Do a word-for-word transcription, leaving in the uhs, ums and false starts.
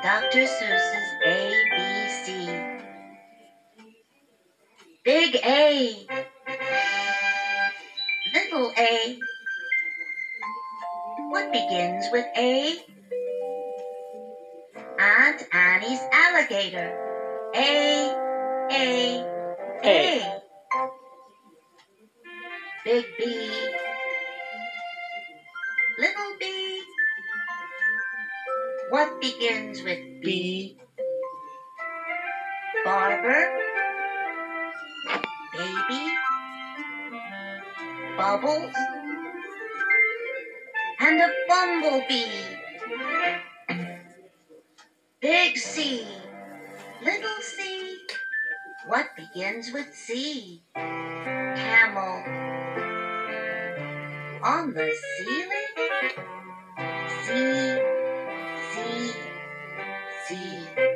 Doctor Seuss's A B C. Big A, little A. What begins with A? Aunt Annie's alligator. A, A, A. Big B, little B. What begins with B? Barber, baby, bubbles, and a bumblebee. Big C, little c. What begins with C? Camel. On the ceiling? C, C, C.